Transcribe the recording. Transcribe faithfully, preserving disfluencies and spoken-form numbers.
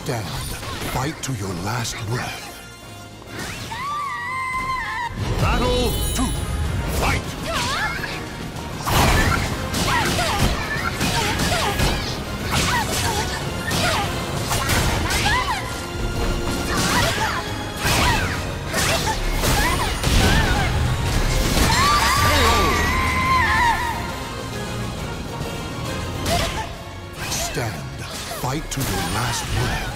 Stand. Fight to your last breath. Battle two. Fight! Stand. Fight to your last breath.